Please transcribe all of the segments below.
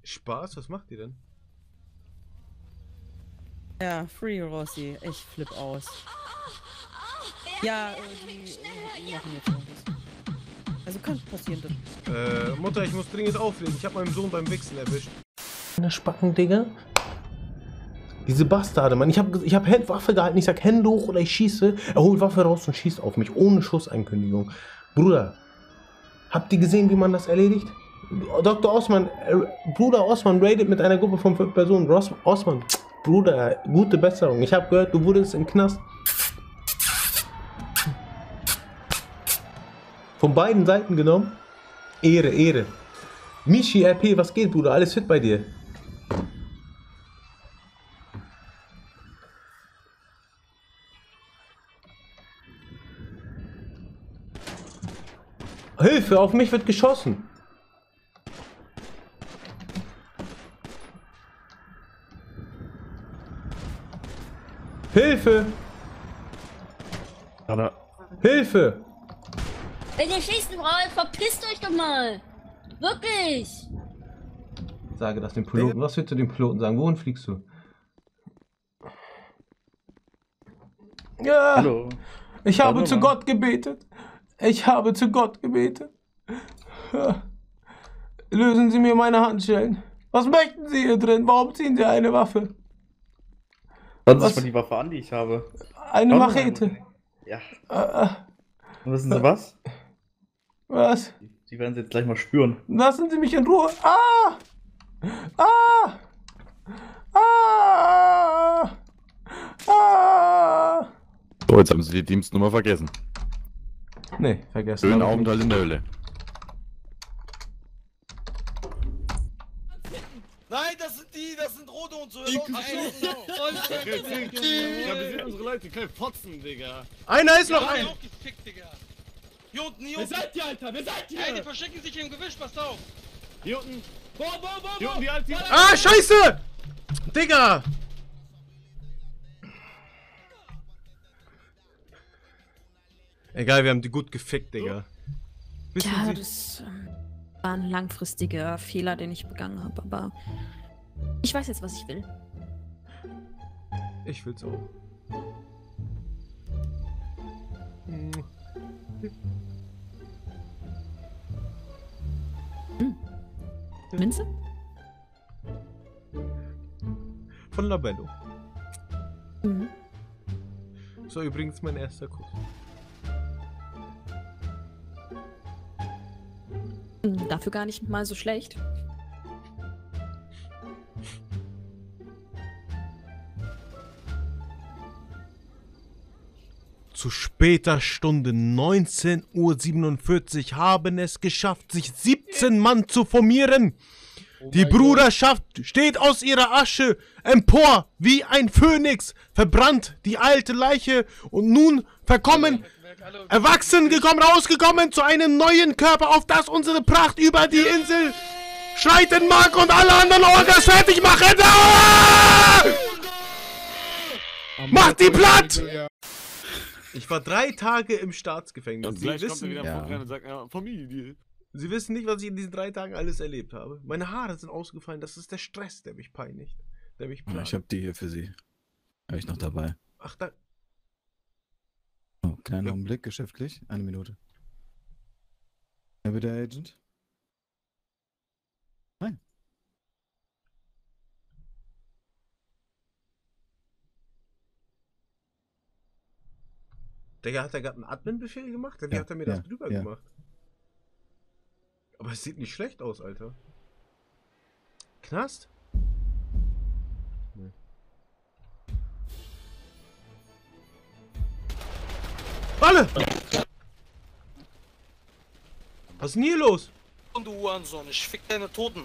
Spaß? Was macht ihr denn? Ja, Free Rossi. Ich flipp aus. Ja, die machen jetzt irgendwas. Also kann passieren, das. Mutter, ich muss dringend auflegen. Ich habe meinen Sohn beim Wichsen erwischt. Eine Spacken, Digga. Diese Bastarde, Mann. Ich hab Waffe gehalten. Ich sag Hände hoch oder ich schieße. Er holt Waffe raus und schießt auf mich. Ohne Schusseinkündigung. Bruder, habt ihr gesehen, wie man das erledigt? Dr. Osman, Bruder Osman raidet mit einer Gruppe von 5 Personen. Osman, Bruder, gute Besserung. Ich habe gehört, du wurdest im Knast. Von beiden Seiten genommen. Ehre, Ehre. Michi, RP, was geht, Bruder? Alles fit bei dir? Hilfe, auf mich wird geschossen. Hilfe! Hilfe! Wenn ihr schießen wollt, verpisst euch doch mal! Wirklich! Sage das dem Piloten. Was willst du dem Piloten sagen? Wohin fliegst du? Ja! Hallo. Ich habe zu Gott gebetet. Ich habe zu Gott gebetet. Lösen Sie mir meine Handschellen. Was möchten Sie hier drin? Warum ziehen Sie eine Waffe? Was ist die Waffe an, die ich habe? Eine Machete. Ja. Und wissen Sie was? Was? Sie werden es jetzt gleich mal spüren. Lassen Sie mich in Ruhe. Ah! Ah! Ah! Ah! So, jetzt haben Sie die Dienstnummer vergessen. Nee, vergessen. Schönen Aufenthalt in der Hölle. Nein, das sind Rote und so. Ja, wir sind unsere Leute, kein Fotzen, Digga. Einer ist noch Ja, ein! auch gefickt, Digga. Hier unten, hier Wer unten. seid ihr, Alter? Wer seid ihr? Ey, die verstecken sich im Gebüsch, passt auf. Hier unten. Hier unten, die Alte. Ah, Scheiße! Digga! Egal, wir haben die gut gefickt, Digga. Wissen Ja, Sie? das war ein langfristiger Fehler, den ich begangen habe, aber ich weiß jetzt, was ich will. Ich will's auch. Minze? Von Labello. Mhm. So, übrigens mein erster Kuss. Dafür gar nicht mal so schlecht. Zu später Stunde, 19:47 Uhr, haben es geschafft, sich 17 Mann zu formieren. Die Bruderschaft steht aus ihrer Asche empor wie ein Phönix, verbrannt die alte Leiche und nun verkommen, erwachsen gekommen, rausgekommen zu einem neuen Körper, auf das unsere Pracht über die Insel schreiten mag und alle anderen Orgas fertig machen. Ah! Macht die platt! Ich war 3 Tage im Staatsgefängnis. Und gleich kommt er wieder rein und sagt, ja, Familie. Sie wissen nicht, was ich in diesen 3 Tagen alles erlebt habe. Meine Haare sind ausgefallen. Das ist der Stress, der mich peinigt. Der mich plagt. Ich habe die hier für Sie. Habe ich noch dabei. Ach, da. Oh, kleinen Augenblick, geschäftlich. 1 Minute. Ja, bitte, Agent. Nein. Digga, hat er gerade einen Admin-Befehl gemacht? Wie hat er mir das drüber gemacht? Aber es sieht nicht schlecht aus, Alter. Knast? Nee. Alle! Was ist denn hier los? Und du Hurensohn, ich fick deine Toten.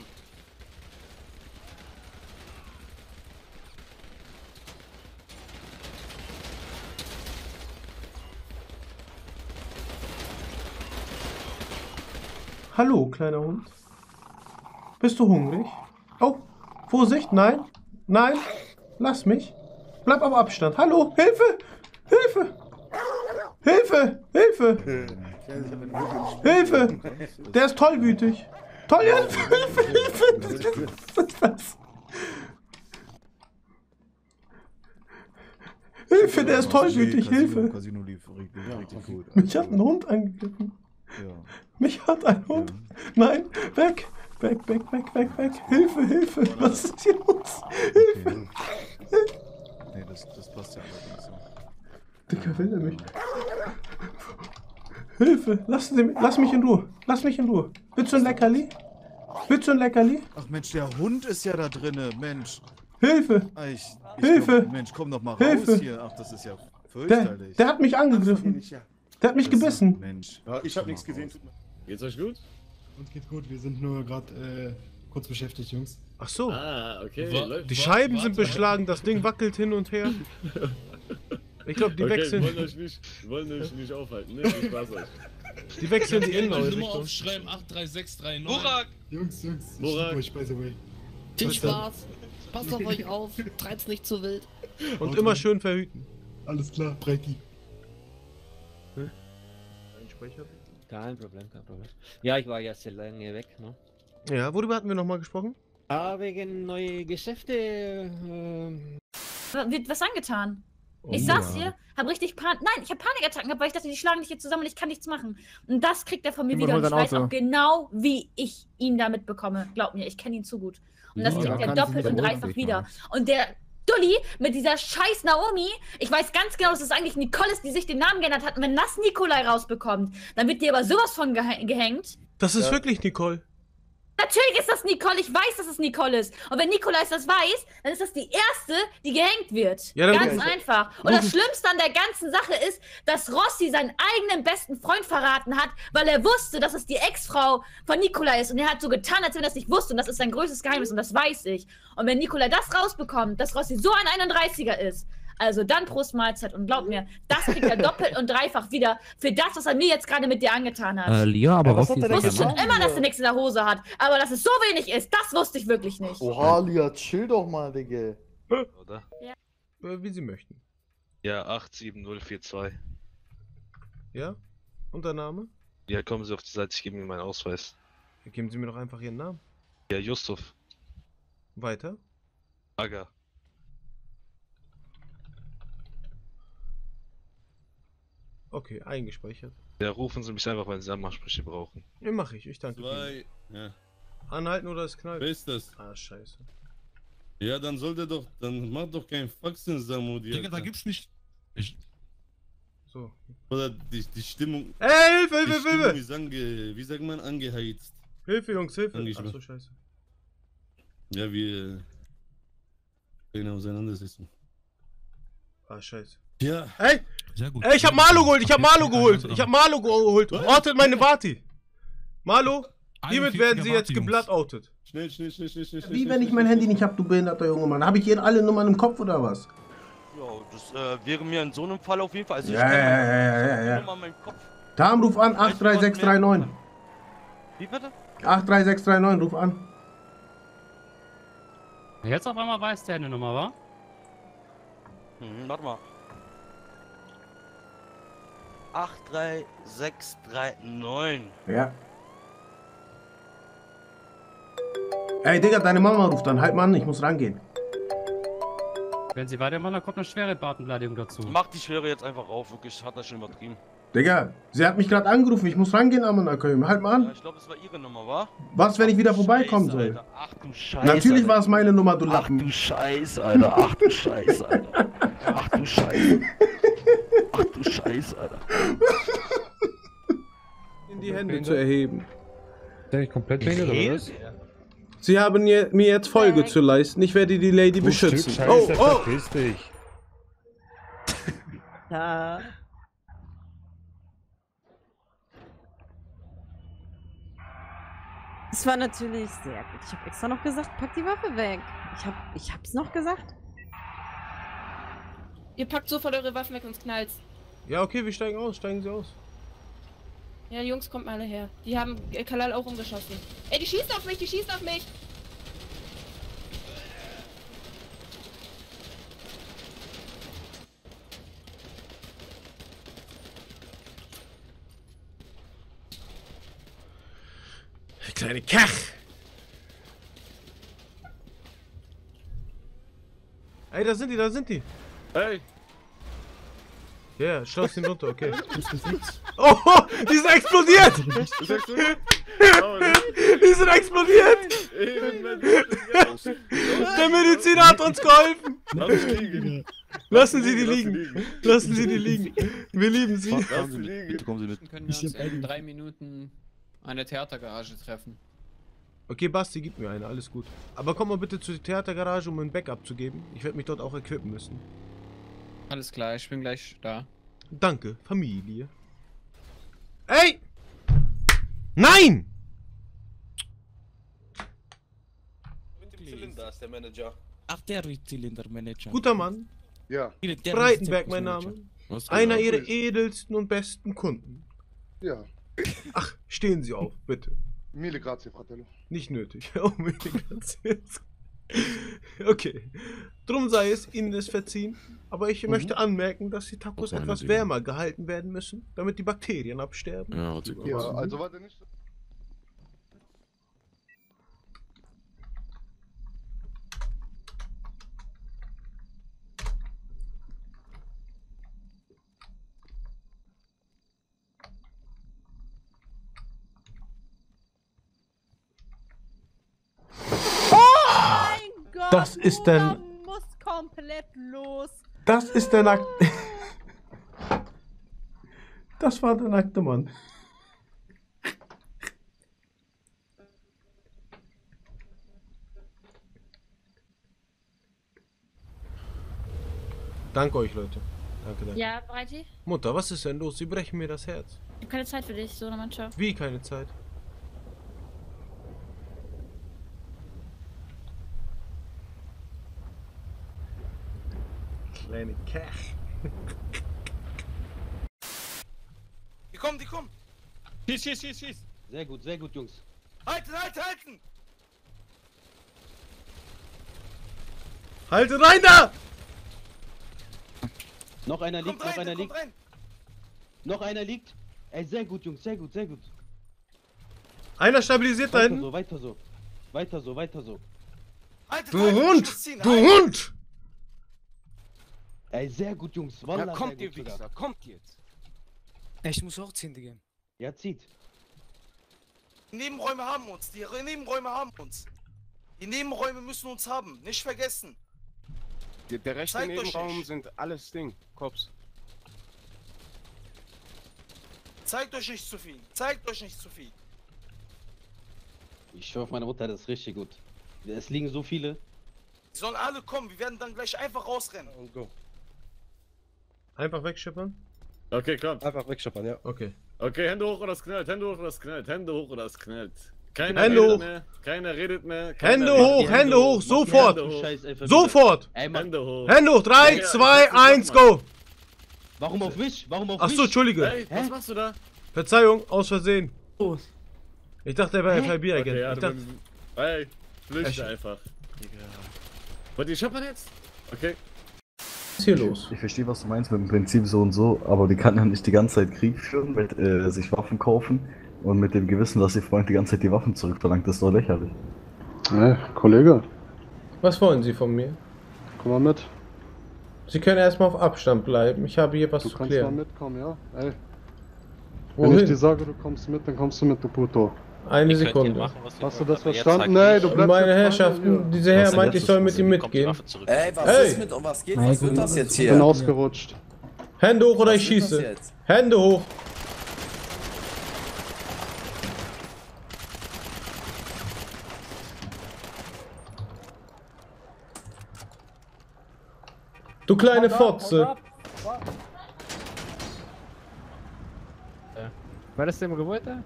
Hallo, kleiner Hund. Bist du hungrig? Oh, Vorsicht, nein. Nein, lass mich. Bleib am Abstand. Hallo, Hilfe! Hilfe! Hilfe! Hilfe! Hilfe! Der ist tollwütig. Toljan, Hilfe! Was? Hilfe, der ist tollwütig, Hilfe! Casino lief richtig gut. Mich hat ein Hund angegriffen. Ja. Mich hat ein Hund. Nein, weg! Weg, weg, weg, weg, weg! Hilfe, Hilfe! Was ist hier los? Hilfe! Nee, das passt ja allerdings so. Digga, will er mich? Hilfe! Lass mich in Ruhe! Lass mich in Ruhe! Willst du ein Leckerli? Willst du ein Leckerli? Ach Mensch, der Hund ist ja da drinne, Mensch. Hilfe! Ich Hilfe! Glaub, Mensch, komm doch mal Hilfe! raus hier. Ach, das ist ja fürchterlich. Der hat mich angegriffen. Der hat mich gebissen. Mensch. Ja, ich hab nichts gesehen. Geht's euch gut? Uns geht's gut, wir sind nur gerade kurz beschäftigt, Jungs. Ach so. Ah, okay. Die Scheiben sind beschlagen, das Ding wackelt hin und her. Ich glaube, die wechseln. Wollen euch nicht aufhalten, ne? Viel Spaß euch. Die wechseln die Innenrichtung. Nummer aufschreiben, 83639. Burak! Jungs, Murak. ich by the way. Viel Spaß. Passt auf euch auf. Treibt's nicht zu wild. Und immer schön verhüten. Alles klar, Breiki. Kein Problem, kein Problem. Ja, ich war ja sehr lange weg, ne? Ja, worüber hatten wir nochmal gesprochen? Ah, wegen neue Geschäfte. Wird was angetan? Oh, Ich saß hier, hab richtig Nein, ich hab Panikattacken gehabt, weil ich dachte, die schlagen dich hier zusammen und ich kann nichts machen. Und das kriegt er von mir wieder und ich weiß auch genau, wie ich ihn damit bekomme. Glaub mir, ich kenne ihn zu gut. Und das kriegt er doppelt und dreifach wieder. Und der Dulli mit dieser scheiß Naomi, ich weiß ganz genau, dass es eigentlich Nicole ist, die sich den Namen geändert hat. Und wenn das Nikolai rausbekommt, dann wird dir aber sowas von gehängt. Das ist wirklich Nicole. Natürlich ist das Nicole, ich weiß, dass es Nicole ist. Und wenn Nikolai das weiß, dann ist das die erste, die gehängt wird. Ja, ganz einfach. Und das Schlimmste an der ganzen Sache ist, dass Rossi seinen eigenen besten Freund verraten hat, weil er wusste, dass es die Ex-Frau von Nikolai ist. Und er hat so getan, als wenn er das nicht wusste. Und das ist sein größtes Geheimnis und das weiß ich. Und wenn Nikolai das rausbekommt, dass Rossi so ein 31er ist, also dann Prost Mahlzeit. Und glaub mir, das kriegt er doppelt und dreifach wieder für das, was er mir jetzt gerade mit dir angetan hat. Ja, aber Ich wusste schon immer, dass er nichts in der Hose hat. Aber dass es so wenig ist, das wusste ich wirklich nicht. Oha, Lia, chill doch mal, Digga. Oder? Ja. Wie Sie möchten. Ja, 87042. Ja? Und der Name? Ja, kommen Sie auf die Seite, ich gebe Ihnen meinen Ausweis. Ja, geben Sie mir doch einfach Ihren Namen. Ja, Justuf. Weiter? Aga. Okay, eingespeichert. Ja, rufen Sie mich einfach, wenn Sie Anmachsprüche brauchen. Ja, mach ich danke Ihnen. Ja. Anhalten oder es knallt? Wer ist das? Ah, scheiße. Ja, dann sollte doch, dann mach doch kein Faxen, Samudi. Digga, da gibt's nicht. So. Oder die Stimmung. Ey, Hilfe, die Hilfe, Stimmung Hilfe! ist wie sagt man, angeheizt. Hilfe, Jungs, Hilfe! Angeschmack. Ach so, scheiße. Ja, wir können auseinandersetzen. Ah, scheiße. Ja. Ey! Sehr gut. Ey, ich hab Marlo geholt, ich hab Marlo geholt. Ortet meine Vati. Marlo, hiermit werden Sie jetzt gebloodoutet. Schnell. Wie wenn ich mein Handy nicht hab, du behinderter junge Mann? Habe ich hier alle Nummern im Kopf oder was? Ja, das wäre mir in so einem Fall auf jeden Fall. Also ich Ja. die Nummer in meinem Kopf. Tam, ruf an, 83639. Wie bitte? 83639, ruf an. Jetzt auf einmal weiß der eine Nummer, wa? Warte mal. 83639. Ja. Ey, Digga, deine Mama ruft an. Halt mal an, ich muss rangehen. Wenn Sie weitermachen, dann kommt eine schwere Datenbeleidigung dazu. Mach die Schwere jetzt einfach auf, wirklich, hat das schon übertrieben. Digga, sie hat mich gerade angerufen. Ich muss rangehen, Amanakölm. Halt mal Ja, an. ich glaube, es war ihre Nummer, wa? Was, wenn ich wieder vorbeikommen Scheiße, soll? Alter. Ach du Scheiße. Natürlich war es meine Nummer, du Lappen. Ach du Scheiße, Alter. Ach du Scheiße, Alter. Ach du Scheiße. Ach du Scheiße, Alter. In die Hände zu erheben. Ist der nicht komplett behindert oder was? Sie haben mir jetzt Folge zu leisten. Ich werde die Lady beschützen. Scheiße, verpiss dich. Ja. Es war natürlich sehr gut. Ich habe extra noch gesagt, pack die Waffe weg. Ich hab's noch gesagt. Ihr packt sofort eure Waffen weg, sonst knallt's. Ja, okay, wir steigen aus. Steigen Sie aus. Ja, Jungs, kommt mal alle her. Die haben Kalal auch umgeschossen. Ey, die schießen auf mich, die schießen auf mich! kleine Kach! Ey, da sind die, da sind die! Hey! Ja, schloss ihn runter, okay. Oh, die sind explodiert! Die sind explodiert! Der Mediziner hat uns geholfen! Lassen Sie die liegen! Lassen Sie die liegen! Wir lieben Sie! Bitte kommen Sie mit. Wir können uns in 3 Minuten an der Theatergarage treffen. Okay, Basti, gib mir eine, alles gut. Aber komm mal bitte zur Theatergarage, um ein Backup zu geben. Ich werde mich dort auch equippen müssen. Alles klar, ich bin gleich da. Danke, Familie. Ey! Nein! Zylinder ist der Manager. Ach, der Zylinder-Manager. Guter Mann. Ja. Breitenberg, mein Name. Einer ihrer edelsten und besten Kunden. Ja. Ach, stehen Sie auf, bitte. Mille grazie, fratello. Nicht nötig. Oh, mille grazie. Okay. Drum sei es, Ihnen ist verziehen. Aber ich möchte anmerken, dass die Tacos etwas wärmer gehalten werden müssen, damit die Bakterien absterben. Ja, also warte nicht. Das ist dann. Muss komplett los. Das ist der nackte. Das war der nackte Mann. Danke euch, Leute. Danke, danke. Ja, Breiti? Mutter, was ist denn los? Sie brechen mir das Herz. Ich habe keine Zeit für dich, so eine Mannschaft. Wie keine Zeit? Kleine Kach. Die kommen, die kommen. Schieß, schieß, schieß, schieß. Sehr gut, Jungs. Halten, halten, halten. Haltet rein da! Noch einer liegt, Kommt rein, noch einer kommt liegt. rein. Noch einer liegt. Ey, sehr gut, Jungs, sehr gut, sehr gut. Einer stabilisiert da Weiter hinten. so, weiter so. Weiter so, weiter so. Haltet, Du halten, Hund! Schuss ziehen, Du halten. Hund! Ey, sehr gut, Jungs. Ja, Wallah, kommt sehr ihr, gut sogar. Wichser, kommt jetzt. Ich muss auch ziehen, Digga. Ja, zieht. Die Nebenräume haben uns. Die Nebenräume haben uns. Die Nebenräume müssen uns haben. Nicht vergessen. Der rechte Zeigt euch Nebenraum nicht. sind alles Ding. Cops. Zeigt euch nicht zu viel. Zeigt euch nicht zu viel. Ich schwör auf meine Mutter, das ist richtig gut. Es liegen so viele. Die sollen alle kommen. Wir werden dann gleich einfach rausrennen. Und go. Einfach wegschippern? Okay, kommt. Einfach wegschippern, ja. Okay. Okay, Hände hoch oder es knallt, Hände hoch oder es knallt, Hände hoch oder es knallt. Keiner Hände redet hoch. mehr, keiner redet mehr. Hände hoch, Hände hoch, sofort! Hände hoch. Sofort! Hände hoch. Hände hoch, 3, Ja, 2, 1, go! Warum auf mich? Warum auf mich? Achso, Entschuldige. Hey, was machst du da? Verzeihung, aus Versehen. Ich dachte, er wäre FIB-Agent. Okay, ja, Ich dachte, hey, flüchte einfach. Wollt ihr scheppern jetzt? Okay. Was ist hier los? Ich verstehe, was du meinst mit dem Prinzip so und so, aber die kann ja nicht die ganze Zeit Krieg führen, mit sich Waffen kaufen und mit dem Gewissen, dass ihr Freund die ganze Zeit die Waffen zurückverlangt. Das ist doch lächerlich. Kollege, Was wollen Sie von mir? komm mal mit. Sie können erstmal auf Abstand bleiben. Ich habe hier was Du zu kannst mal klären. mitkommen, ja? Ey. Wohin? Wenn ich dir sage, du kommst mit, dann kommst du mit, du Puto. Eine Sekunde. Hast du das verstanden? Nee, du bleibst Meine jetzt Herrschaften, dieser Herr meint, ich soll mit ihm mitgehen. Ey, was Hey! ist mit und was geht? Was wird das jetzt Ich bin hier? ausgerutscht. Hände hoch oder Was ich wird das schieße. jetzt? Hände hoch. Du kleine Fotze. War das dem Gebäude?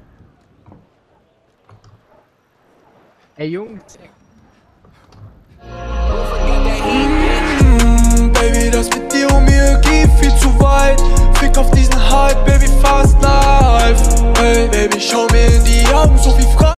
Ey, Jungs. Baby, das mit dir und mir geht viel zu weit. Fick auf diesen Hype, Baby, fast life. Hey, Baby, schau mir in die Augen, so viel Fragen.